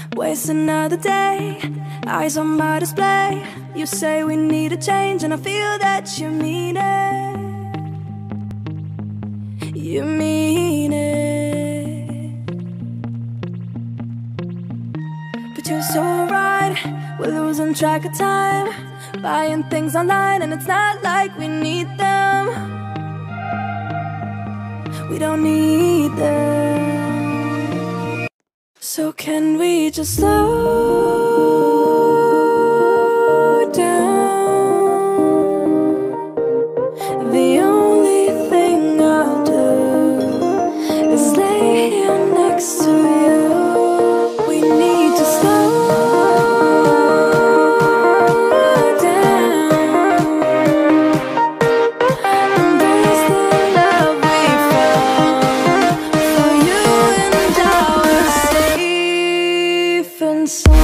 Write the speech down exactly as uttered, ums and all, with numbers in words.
Waste another day, eyes on my display. You say we need a change and I feel that you mean it. You mean it. But you're so right, we're losing track of time, buying things online and it's not like we need them. We don't need them. So can we just slow down? The only thing I'll do is lay here next to you. We need to slow down. Embrace the love we found. For you and I, we're safe and sound.